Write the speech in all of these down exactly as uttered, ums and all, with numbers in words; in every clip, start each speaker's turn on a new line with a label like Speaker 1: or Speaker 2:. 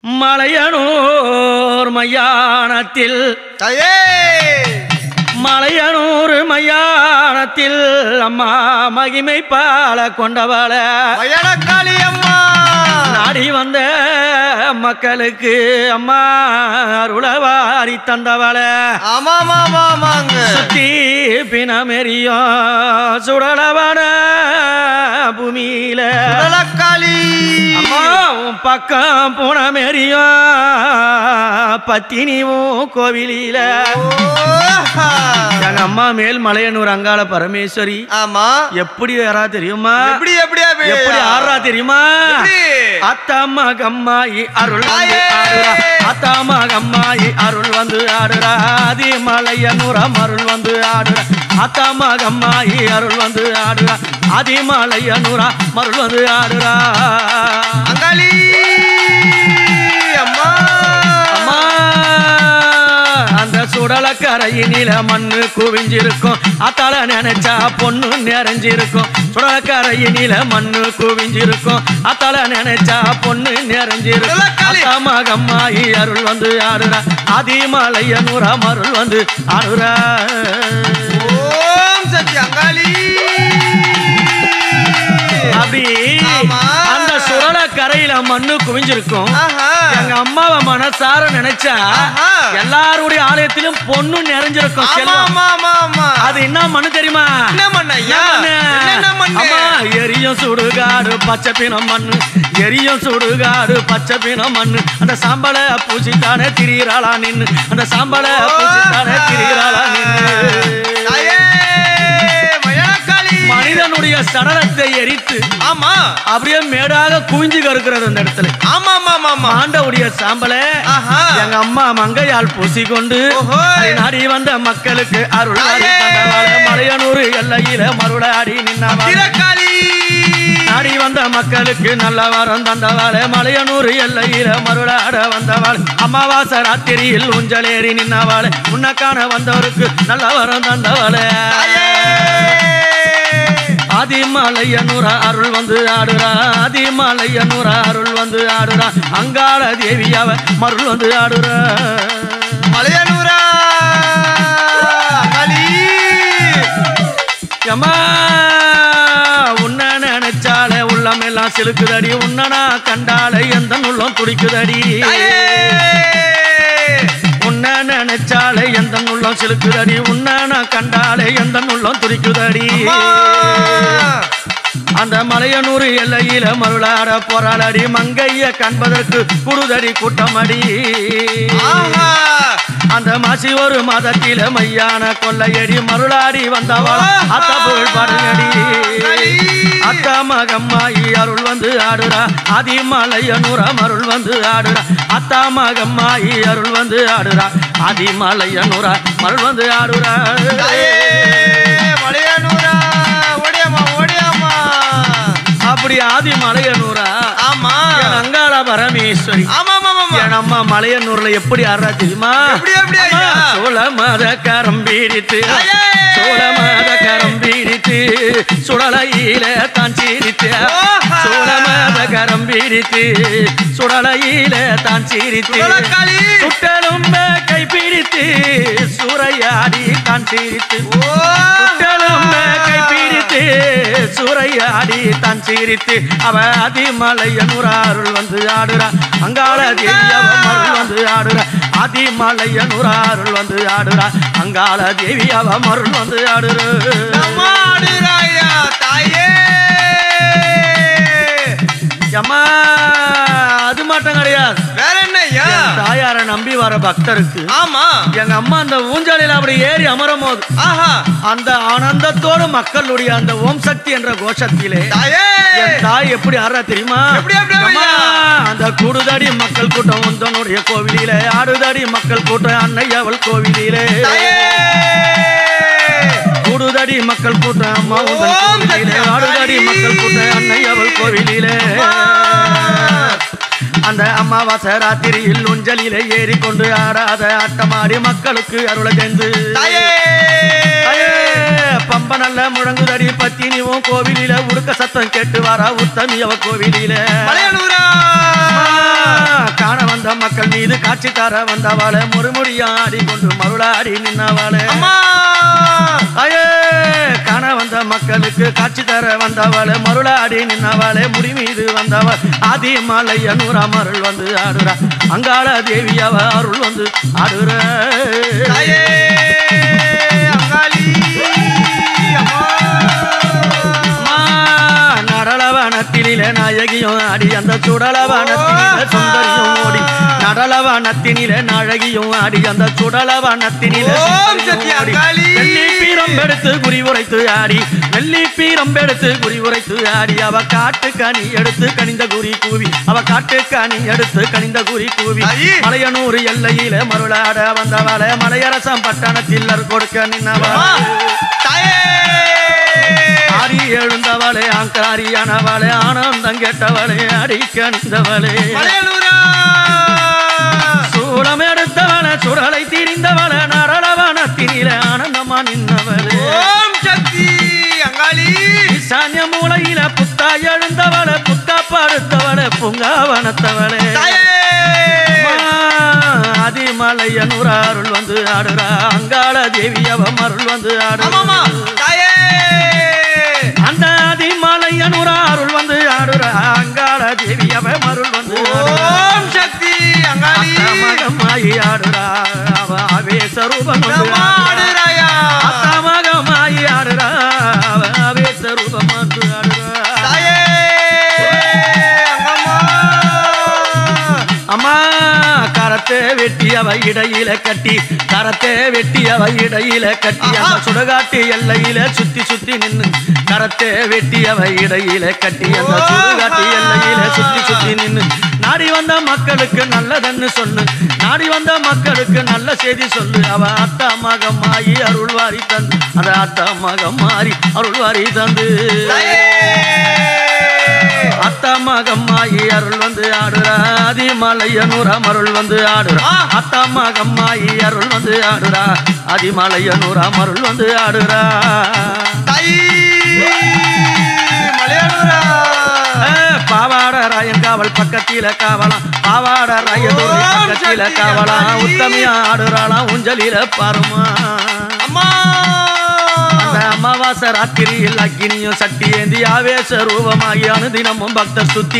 Speaker 1: மலையனூர் மையானத்தில் மலையனூர் மையானத்தில் அம்மா மகிமை பால கொண்டவள
Speaker 2: மயனக்காளி அம்மா
Speaker 1: நாடி வந்த மக்களுக்கு அம்மா அருளவாரி தந்தவள
Speaker 2: ஆமாமாமாங்க
Speaker 1: சுத்தி பிணமெரியும் சுடலவன பூமியில
Speaker 2: மயனக்காளி
Speaker 1: அம்மா உன் பக்கம் புனமெரியும் பத்தினியும் கோவிலில எங்க அம்மா மேல் மலையனூர் அங்காள பரமேஸ்வரி.
Speaker 2: ஆமா
Speaker 1: எப்படி யாரா தெரியுமா?
Speaker 2: எப்படி எப்படி
Speaker 1: எப்படி ஆறா தெரியுமா? அத்தாமா கம்மாயி அருள் வந்து ஆடுறா, அத்தாமா கம்மாயி அருள் வந்து ஆடுறா, ஆதி மலையனூர் அருள் வந்து ஆடுறா, அத்தாமா கம்மாயி அருள் வந்து ஆடுறா, ஆதி மலையனூர் அருள் வந்து ஆடுறா.
Speaker 2: அங்காளி அம்மா
Speaker 1: அம்மா அந்த சுடலக்கரையினில மண்ணு குவிஞ்சிருக்கும், அத்தால நினைச்சா பொண்ணு நிறைஞ்சிருக்கும். சுடலக்கரையினில மண்ணு குவிஞ்சிருக்கும், அத்தால நினைச்சா பொண்ணு நிறைஞ்சிருக்கும். அத்தாமா கம்மாயி அருள் வந்து ஆடுறா, ஆதிமலையனூர் அருள் வந்து ஆடுறா.
Speaker 2: ஓம் சக்தி அங்காளி
Speaker 1: அப்படி அந்த சுரல கரையில மண்ணு குவிஞ்சிருக்கும். எங்க அம்மாவை மனசார நினைச்சா எல்லாருடைய ஆலயத்திலும் பொண்ணு நிறைஞ்சிருக்கும். அது என்ன மண்ணு தெரியுமா? அம்மா எரியும் சுடுகாடு பச்சை பிணம் மண்ணு, எரியும் சுடுகாடு பச்சை பிணம் மண்ணு. அந்த சாம்பலை பூசித்தானே திரியிறாளா நின்னு, அந்த சாம்பலை பூசித்தானே திரியிறாளா நின்னு. மனிதனுடைய சடலத்தை எரித்து
Speaker 2: ஆமா
Speaker 1: அப்படியே மேடாக குவிஞ்சு கருக்கிறது அந்த இடத்துல.
Speaker 2: ஆமா ஆமா ஆமா
Speaker 1: ஆண்டவுடைய சாம்பலை எங்க அம்மா மங்கையால் பூசிக்கொண்டு நாடி வந்த மக்களுக்கு அருள் மலையனூர் எல்லையில மருளாடி நின்னாடி நாடி வந்த மக்களுக்கு நல்ல வரம் தந்தவாள், மலையனூர் எல்லையில மருளாட வந்தவாள், அமாவாசை ராத்திரியில் ஊஞ்சலேறி நின்னவாள், உன்னக்கான வந்தவருக்கு நல்ல வரம் தந்தவாள். ஆதிமலையனூர் அருள் வந்து ஆடுறா, ஆதிமலையனூர் அருள் வந்து ஆடுறா, அங்காள தேவியாவ மருள் வந்து ஆடுறா.
Speaker 2: மலையனூரா
Speaker 1: அம்மா உன்ன நினைச்சாலே உள்ளம் எல்லாம் சிலுக்குதடி, உன்னனா கண்டாலே எந்த உள்ளம் துடிக்குதடி. உன்ன நினைச்சாலே எந்த உள்ளம் சிலுக்குதடி, உன்ன கண்டாலே எந்த உள்ளம் துடிக்குதடி. அந்த மலையனூர் எல்லையில மருளாட போராளடி, மங்கைய காண்பதற்கு குடுதடி கூட்டமடி. அந்த மாசி ஒரு மாதத்தில மையான கொள்ளையடி மருளாடி வந்தவள் அத்தபுள் பாடுங்கடி. அத்தாமா கம்மாயி அருள் வந்து ஆடுறா, ஆதிமலையனூர் அருள் வந்து ஆடுறா, அத்தாமா கம்மாயி அருள் வந்து ஆடுறா, ஆதிமலையனூர் அருள் வந்து ஆடுறா.
Speaker 2: மலையனூரா ஓடியாமா ஓடியாமா
Speaker 1: அப்படி ஆதி மலையனூரா
Speaker 2: ஆமா
Speaker 1: அங்காள பரமேஸ்வரி.
Speaker 2: ஆமா
Speaker 1: என் அம்மா மலையனூர்ல எப்படி ஆடுறா தெரியுமா? சோழ மத கரம் பீடித்து, சோழ மத கரம் பீடித்து, சுடலையில தான் சீரித்து, சோழ மத கரம் பீடித்து, சுடலையில தான் சீரித்து, சுட்டலும் கை பிடித்து சூறையாடி தான் சீரித்து, சுட்டலும் கை பிடித்து சூறையாடி தான் சீரித்து, அவ ஆதிமலையனூர் அருள் வந்து ஆடுறா, அங்காள தேவியாவ மருள் வந்து ஆடுறா, ஆதிமலையனூர் அருள் வந்து ஆடுறா, அங்காள தேவியாவ மருள் வந்து ஆடுறா.
Speaker 2: தாயே
Speaker 1: அம்மா அது மட்டும் கிடையாது,
Speaker 2: வேற என்ன
Speaker 1: தாயார நம்பி வர பக்தருக்கு
Speaker 2: ஆமா
Speaker 1: எங்க அம்மா அந்த ஊஞ்சலில் அப்படி ஏறி அமரும் போது அந்த ஆனந்தத்தோடு மக்களுடைய அந்த ஓம் சக்தி என்ற கோஷத்திலே என் தாய் எப்படி ஆடுறா தெரியுமா? அந்த கூடுதடி மக்கள் கூட்டம் உந்தனுடைய கோவிலிலே, ஆடுதடி மக்கள் கூட்டம் அன்னையவள் கோவிலிலே, கூடுதடி மக்கள் கூட்டம் அம்மா உந்தன் கோவிலிலே, ஆடுதடி மக்கள் கூட்டம் அன்னையவள் கோவிலிலே. அந்த அமாவாசை ராத்திரியில் ஊஞ்சலிலே ஏறிக்கொண்டு ஆடாத ஆட்டமாடி மக்களுக்கு அருளை சேர்ந்து பம்ப நல்ல முழங்குதடி பத்தினிவும் கோவிலில உடுக்க சத்தம் கேட்டு வாரா உத்தமி அவ கோவிலில காண வந்த வந்த மக்கள் மீது காட்சி தர வந்தவாளே முறுமுடியா ஆடி கொண்டு மருளாடி நின்னவாளே தாயே காண வந்த மக்களுக்கு காட்சி தர வந்தவாளே மருளாடி நின்னவாளே முடி மீது வந்தவள் ஆதி மலையனூர் அமருள் வந்து ஆடுறா அங்காள தேவி அவ அருள் வந்து ஆடுற நடலவனத்தினிலே நாயகியும் ஆடி அந்த சுடலவனத்தினிலே சுந்தரியும் ஓடி நடலவனத்தினிலே நாயகியும் ஆடி அந்த சுடலவனத்தினிலே வெள்ளி பீரம் எடுத்து குறி உரைத்து ஆடி வெள்ளி பீரம் எடுத்து குறி உரைத்து ஆடி அவ காட்டு கனி எடுத்து கனிந்த குறி கூவி அவ காட்டு கனி எடுத்து கனிந்த குறி கூவி மலையனூர் எல்லையிலே மருளாட வந்தவளே மலையரசம் பட்டணத்தில் கொடுக்க நின்னவளே ஆரி எழுந்தவளே ஆங்காரியானவளே ஆனந்தம் கேட்டவளே அடிக்க நின்றவளே சூடம் எடுத்தவளே சுடலை திரிந்தவளே நரளவனத்தினிலே ஆனந்தமா நின்றவளே சான்ய மூலையில புத்தா எழுந்தவளே புத்தா படுத்தவளே புங்காவனத்தவளே அதிமலையனூர் அருள் வந்து ஆடுறா அங்காள தேவி அவ அருள் வந்து ஆடுறா அந்த அதிமலையனூர் அருள் வந்து ஆடுறா அங்காள தேவி அவ அருள் வந்து ஓம் சக்தி அங்காளி ஆடுறா அவ ஆவேச ரூபம் ஆடுறாயா அத்தமகமாயி ஆடுறா அவ ஆவேச ரூபம் வந்து ஆடுறா அம்மா கரத்தை வெட்டி அவ இடையில கட்டி கரத்தை வெட்டி அவ இடையில கட்டி அந்த சுடுகாட்டு எல்லையில சுத்தி சுத்தி நின்னு கரத்தை வெட்டி அவ இடையில கட்டி அந்த சுடுகாட்டு எல்லையில சுத்தி சுத்தி நின்னு நாடி வந்த மக்களுக்கு நல்லதன்னு சொல்லு நாடி வந்த மக்களுக்கு நல்ல செய்தி சொல்லு அவ அத்தா மகம் மாறி அருள்வாரி தந்து அந்த அத்தா மகம் மாறி அருள்வாரி தந்து அத்தா மகம்மாயி அருள் வந்து ஆடுறா அதிமலையனூர் அமருள் வந்து ஆடுறா அத்தா மகம்மாயி அருள் வந்து ஆடுறா அதிமலையனூர் அமருள் வந்து ஆடுறா பாவாட ராயன் காவல் பக்கத்தில காவலாம் பாவாட ராயன் பக்கத்தில காவலாம் உத்தமியா ஆடுறாளாம் ஊஞ்சலில பாருமா அம்மா அமாவாசை ராத்திரியில் அக்கினியும் சட்டி ஏந்தி ஆவேச ரூபமாகி அனுதினமும் பக்தர் சுத்தி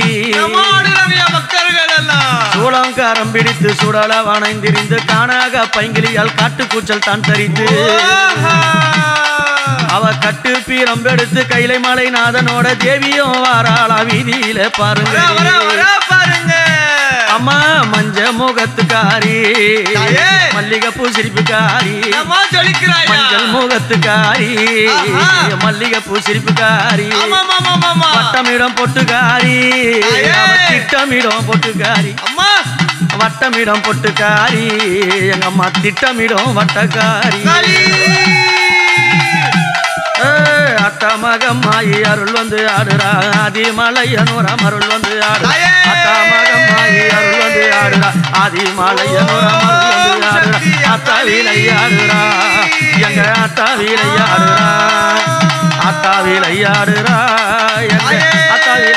Speaker 1: சூளங்காரம் பிடித்து சுடல வணைந்திருந்து காணாக பைங்கிலியால் காட்டுக்கூச்சல் தான் தரித்து அவ கட்டு பீரம் எடுத்து கைலை மலை நாதனோட தேவியும் வாராளா வீதியில பாருங்க பாருங்க அம்மா மஞ்ச முகத்துக்காரி மல்லிகை பூ சிரிப்புக்காரி மஞ்சள் முகத்துக்காரி மல்லிகை பூ சிரிப்புக்காரி வட்டமிடம் பொட்டுக்காரி திட்டமிடம் பொட்டுக்காரி வட்டமிடம் பொட்டுக்காரி எங்க அம்மா திட்டமிடம் வட்டக்காரி அத்தமகம்மாயி அருள் வந்து ஆடுறா அதிமலையனூர் அமருள் வந்து ஆடுறா அத்தமகம்மாயி அருள் வந்து ஆடுறா அதிமலையனூர் அமருள் வந்து ஆடுறா அத்தா விளையாடுறா எங்க அத்தா விளையாடுறா அத்தா விளையாடுறா எங்க அத்தா